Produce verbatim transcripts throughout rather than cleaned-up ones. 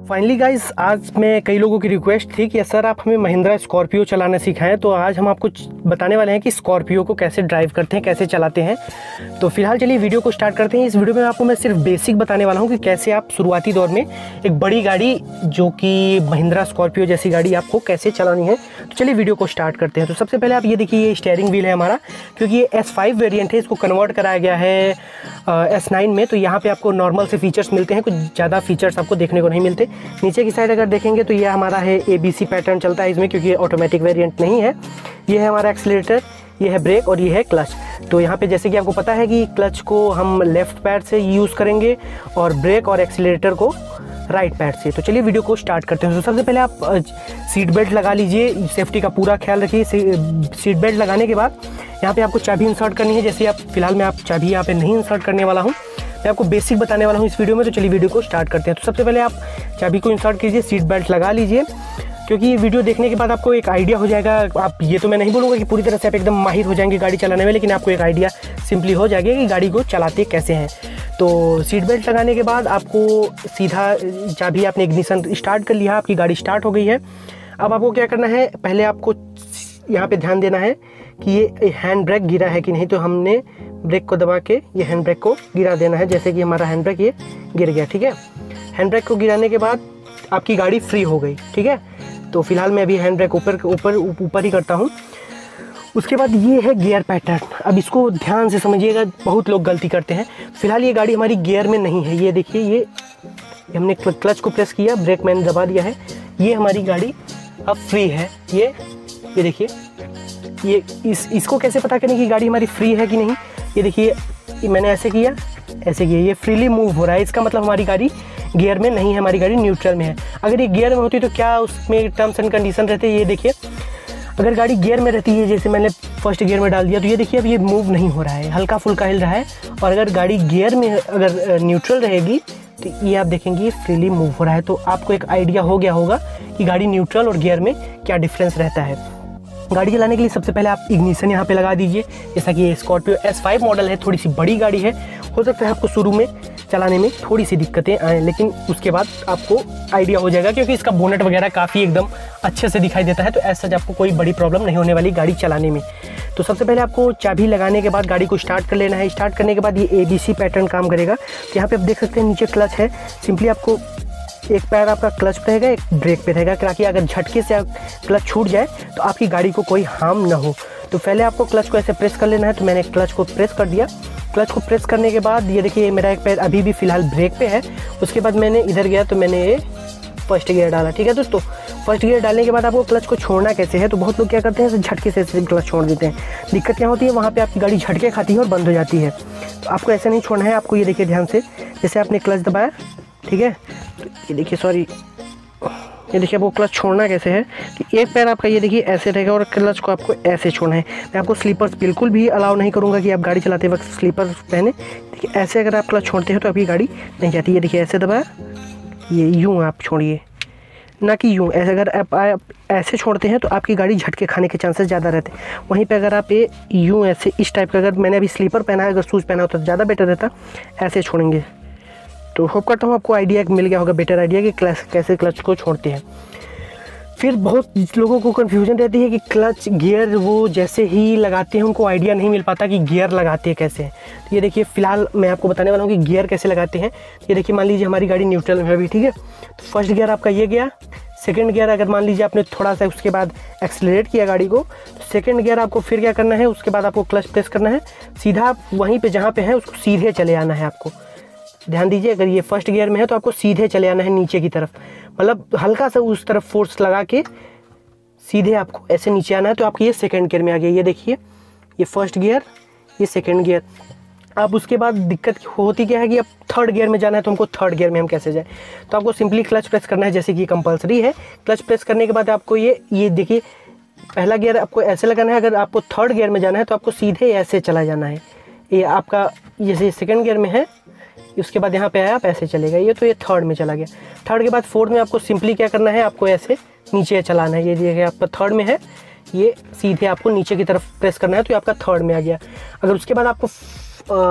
Finally guys, आज मैं कई लोगों की रिक्वेस्ट थी कि सर आप हमें महिंद्रा स्कॉर्पियो चलाना सिखाएं। तो आज हम आपको बताने वाले हैं कि स्कॉर्पियो को कैसे ड्राइव करते हैं, कैसे चलाते हैं। तो फिलहाल चलिए वीडियो को स्टार्ट करते हैं। इस वीडियो में आपको मैं सिर्फ बेसिक बताने वाला हूं कि कैसे आप शुरुआती दौर में एक बड़ी गाड़ी जो कि महिंद्रा स्कॉर्पियो जैसी गाड़ी आपको कैसे चलानी है। तो चलिए वीडियो को स्टार्ट करते हैं। तो सबसे पहले आप ये देखिए, ये स्टीयरिंग व्हील है हमारा, क्योंकि ये एस फाइव वेरियंट है, इसको कन्वर्ट कराया गया है एस नाइन में। तो यहाँ पर आपको नॉर्मल से फीचर्स मिलते हैं, कुछ ज़्यादा फीचर्स आपको देखने को नहीं मिलते। नीचे की साइड अगर देखेंगे तो ये हमारा है ए बी सी पैटर्न चलता है इसमें, क्योंकि ये ऑटोमेटिक वेरिएंट नहीं है। ये है हमारा एक्सीलरेटर, ये है ब्रेक और ये है क्लच। तो यहाँ पे जैसे कि आपको पता है कि क्लच को हम लेफ़्ट पैर से यूज़ करेंगे और ब्रेक और एक्सीलरेटर को राइट पैर से। तो चलिए वीडियो को स्टार्ट करते हैं। तो सबसे पहले आप सीट बेल्ट लगा लीजिए, सेफ्टी का पूरा ख्याल रखिए। सीट बेल्ट लगाने के बाद यहाँ पे आपको चाबी इंसर्ट करनी है। जैसे आप फिलहाल मैं आप चाबी यहाँ पे नहीं इंसर्ट करने वाला हूँ, मैं आपको बेसिक बताने वाला हूँ इस वीडियो में। तो चलिए वीडियो को स्टार्ट करते हैं। तो सबसे पहले आप चाबी को इंसर्ट कीजिए, सीट बेल्ट लगा लीजिए, क्योंकि ये वीडियो देखने के बाद आपको एक आइडिया हो जाएगा। आप ये तो मैं नहीं बोलूँगा कि पूरी तरह से आप एकदम माहिर हो जाएंगे गाड़ी चलाने में, लेकिन आपको एक आइडिया सिंपली हो जाएगा कि गाड़ी को चलाते कैसे हैं। तो सीट बेल्ट लगाने के बाद आपको सीधा चाबी, आपने इग्निशन स्टार्ट कर लिया, आपकी गाड़ी स्टार्ट हो गई है। अब आपको क्या करना है, पहले आपको यहाँ पे ध्यान देना है कि ये हैंड ब्रेक गिरा है कि नहीं। तो हमने ब्रेक को दबा के ये हैंड ब्रेक को गिरा देना है। जैसे कि हमारा हैंड ब्रेक ये गिर गया, ठीक है। हैंड ब्रेक को गिराने के बाद आपकी गाड़ी फ्री हो गई, ठीक है। तो फिलहाल मैं अभी हैंड ब्रेक ऊपर ऊपर ऊपर ही करता हूँ। उसके बाद ये है गियर पैटर्न। अब इसको ध्यान से समझिएगा, बहुत लोग गलती करते हैं। फिलहाल ये गाड़ी हमारी गियर में नहीं है। ये देखिए, ये हमने क्लच को प्रेस किया, ब्रेक मैंने दबा दिया है, ये हमारी गाड़ी अब फ्री है। ये ये देखिए, ये इस इसको कैसे पता करें कि गाड़ी हमारी फ्री है कि नहीं। ये देखिए, ये मैंने ऐसे किया, ऐसे किया, ये फ्रीली मूव हो रहा है। इसका मतलब हमारी गाड़ी गियर में नहीं है, हमारी गाड़ी न्यूट्रल में है। अगर ये गियर में होती तो क्या उसमें टर्म्स एंड कंडीशन रहते। ये देखिए, अगर गाड़ी गियर में रहती है, जैसे मैंने फर्स्ट गियर में डाल दिया, तो ये देखिए अब ये मूव नहीं हो रहा है, हल्का फुल्का हिल रहा है। और अगर गाड़ी गियर में अगर न्यूट्रल रहेगी तो ये आप देखेंगे ये फ्रीली मूव हो रहा है। तो आपको एक आइडिया हो गया होगा कि गाड़ी न्यूट्रल और गियर में क्या डिफरेंस रहता है। गाड़ी चलाने के लिए सबसे पहले आप इग्निशन यहाँ पे लगा दीजिए। जैसा कि ये स्कॉर्पियो एस फाइव मॉडल है, थोड़ी सी बड़ी गाड़ी है, हो सकता है आपको शुरू में चलाने में थोड़ी सी दिक्कतें आएँ, लेकिन उसके बाद आपको आइडिया हो जाएगा, क्योंकि इसका बोनेट वगैरह काफ़ी एकदम अच्छे से दिखाई देता है। तो ऐसा आपको कोई बड़ी प्रॉब्लम नहीं होने वाली गाड़ी चलाने में। तो सबसे पहले आपको चाबी लगाने के बाद गाड़ी को स्टार्ट कर लेना है। स्टार्ट करने के बाद ये ए बी सी पैटर्न काम करेगा। तो यहाँ पे आप देख सकते हैं नीचे क्लच है। सिंपली आपको एक पैर आपका क्लच पे रहेगा, एक ब्रेक पे रहेगा, ताकि अगर झटके से क्लच छूट जाए तो आपकी गाड़ी को कोई हार्म ना हो। तो पहले आपको क्लच को ऐसे प्रेस कर लेना है। तो मैंने क्लच को प्रेस कर दिया। क्लच को प्रेस करने के बाद ये देखिए, मेरा एक पैर अभी भी फ़िलहाल ब्रेक पे है। उसके बाद मैंने इधर गया तो मैंने ये फर्स्ट गियर डाला, ठीक है दोस्तों। फर्स्ट गियर डालने के बाद आपको क्लच को छोड़ना कैसे है, तो बहुत लोग क्या करते हैं, झटके से ऐसे क्लच छोड़ देते हैं। दिक्कत क्या होती है, वहाँ पे आपकी गाड़ी झटके खाती है और बंद हो जाती है। तो आपको ऐसे नहीं छोड़ना है। आपको ये देखिए ध्यान से, जैसे आपने क्लच दबाया, ठीक है, तो ये देखिए, सॉरी, ये देखिए आपको क्लच छोड़ना कैसे है कि एक पैर आपका ये देखिए ऐसे रहेगा और क्लच को आपको ऐसे छोड़ना है। मैं आपको स्लीपर्स बिल्कुल भी अलाउ नहीं करूँगा कि आप गाड़ी चलाते वक्त स्लीपर्स पहने। देखिए ऐसे अगर आप क्लच छोड़ते हो तो आपकी गाड़ी नहीं जाती। ये देखिए ऐसे दबाया, ये यूँ आप छोड़िए, ना कि यूँ। ऐसे अगर आप, आप ऐसे छोड़ते हैं तो आपकी गाड़ी झटके खाने के चांसेस ज़्यादा रहते हैं। वहीं पे अगर आप ये यूँ ऐसे इस टाइप का, अगर मैंने अभी स्लीपर पहना है, अगर शूज़ पहना होता तो ज़्यादा बेटर रहता। ऐसे छोड़ेंगे। तो होप करता हूँ आपको आइडिया मिल गया होगा, बेटर आइडिया कि क्लच कैसे क्लच को छोड़ते हैं। फिर बहुत लोगों को कन्फ्यूजन रहती है कि क्लच गियर वो जैसे ही लगाते हैं उनको आइडिया नहीं मिल पाता कि गियर लगाते हैं कैसे हैं। तो ये देखिए, फ़िलहाल मैं आपको बताने वाला हूँ कि गियर कैसे लगाते हैं। ये देखिए, मान लीजिए हमारी गाड़ी न्यूट्रल में अभी, ठीक है। तो फर्स्ट गियर आपका ये गया। सेकंड गियर अगर मान लीजिए आपने थोड़ा सा उसके बाद एक्सेलरेट किया गाड़ी को, तो सेकंड गियर आपको फिर क्या करना है, उसके बाद आपको क्लच प्रेस करना है। सीधा आप वहीं पे जहाँ पे है उसको सीधे चले आना है। आपको ध्यान दीजिए, अगर ये फर्स्ट गियर में है तो आपको सीधे चले आना है नीचे की तरफ, मतलब हल्का सा उस तरफ फोर्स लगा के सीधे आपको ऐसे नीचे आना है। तो आपकी ये सेकंड गियर में आ गया। ये देखिए, ये फर्स्ट गियर, ये सेकंड गियर। अब उसके बाद दिक्कत होती क्या है कि अब थर्ड गियर में जाना है, तो हमको थर्ड गियर में हम कैसे जाए। तो आपको सिंपली क्लच प्रेस करना है, जैसे कि कंपलसरी है। क्लच प्रेस करने के बाद आपको ये ये देखिए, पहला गियर आपको ऐसे लगाना है। अगर आपको थर्ड गियर में जाना है तो आपको सीधे ऐसे चला जाना है। ये आपका जैसे सेकंड गियर में है, उसके बाद यहाँ पे आया, आप ऐसे चलेगा। ये तो ये थर्ड में चला गया। थर्ड के बाद फोर्थ में आपको सिंपली क्या करना है, आपको ऐसे नीचे चलाना है। ये देखिए आपका थर्ड में है, ये सीधे आपको नीचे की तरफ प्रेस करना है, तो ये आपका थर्ड में आ गया। अगर उसके बाद आपको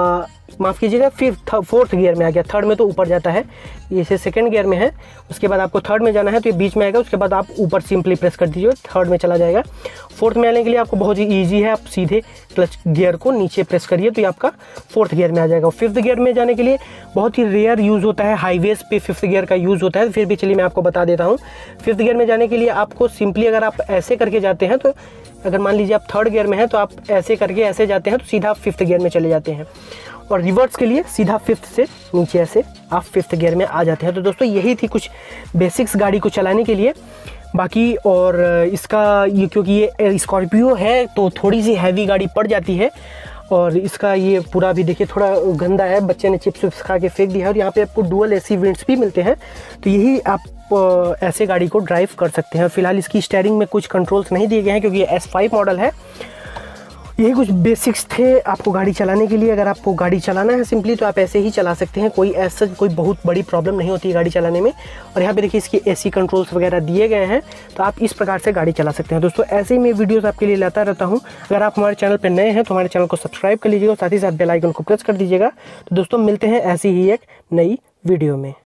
माफ़ कीजिएगा फिफ्थ फोर्थ गियर में आ गया, थर्ड में तो ऊपर जाता है, ये से सेकंड गियर में है। उसके बाद आपको थर्ड में जाना है तो ये बीच में आएगा, उसके बाद आप ऊपर सिंपली प्रेस कर दीजिए, थर्ड में चला जाएगा। फोर्थ में आने के लिए आपको बहुत ही ईजी है, आप सीधे क्लच गियर को नीचे प्रेस करिए तो ये आपका फोर्थ गियर में आ जाएगा। फिफ्थ गियर में जाने के लिए बहुत ही रेयर यूज़ होता है, हाईवेज पे फिफ्थ गियर का यूज़ होता है, फिर भी चलिए मैं आपको बता देता हूँ। फिफ्थ गियर में जाने के लिए आपको सिंपली अगर आप ऐसे करके जाते हैं तो अगर मान लीजिए आप थर्ड गियर में हैं तो आप ऐसे करके ऐसे जाते हैं तो सीधा फिफ्थ गियर में चले जाते हैं, और रिवर्स के लिए सीधा फिफ्थ से नीचे ऐसे आप फिफ्थ गियर में आ जाते हैं। तो दोस्तों यही थी कुछ बेसिक्स गाड़ी को चलाने के लिए। बाकी और इसका ये क्योंकि ये स्कॉर्पियो है तो थोड़ी सी हैवी गाड़ी पड़ जाती है, और इसका ये पूरा भी देखिए थोड़ा गंदा है, बच्चे ने चिप्स विप्स खा के फेंक दिया है। और यहाँ पे आपको डुअल एसी विंड्स भी मिलते हैं, तो यही आप ऐसे गाड़ी को ड्राइव कर सकते हैं। फिलहाल इसकी स्टीयरिंग में कुछ कंट्रोल्स नहीं दिए गए हैं क्योंकि ये एस फाइव मॉडल है। यही कुछ बेसिक्स थे आपको गाड़ी चलाने के लिए। अगर आपको गाड़ी चलाना है सिंपली तो आप ऐसे ही चला सकते हैं, कोई ऐसा कोई बहुत बड़ी प्रॉब्लम नहीं होती है गाड़ी चलाने में। और यहाँ पे देखिए इसकी एसी कंट्रोल्स वगैरह दिए गए हैं, तो आप इस प्रकार से गाड़ी चला सकते हैं। दोस्तों ऐसे ही मैं वीडियोस आपके लिए लाता रहता हूँ। अगर आप हमारे चैनल पर नए हैं तो हमारे चैनल को सब्सक्राइब कर लीजिएगा और साथ ही साथ बेल आइकन को प्रेस कर दीजिएगा। तो दोस्तों मिलते हैं ऐसी ही एक नई वीडियो में।